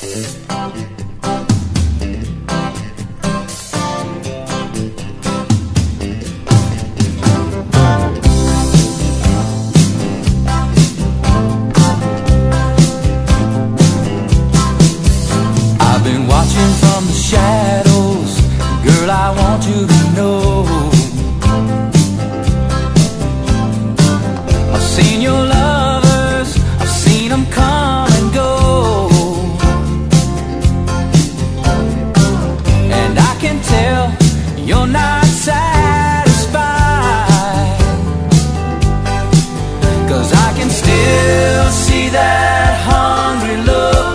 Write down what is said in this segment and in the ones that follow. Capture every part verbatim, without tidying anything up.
From the shadows, girl, I want you to know I've seen your lovers, I've seen them come and go, and I can tell you're not satisfied, 'cause I can still see that hungry look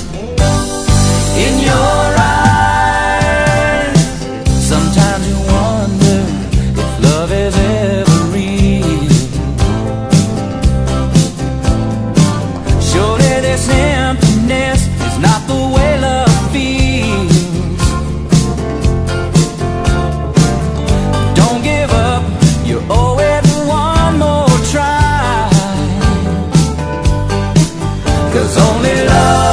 in your eyes. Sometimes you wonder if love is ever real. Surely this emptiness is not the way love feels. Don't give up, you owe it one more try, 'cause only love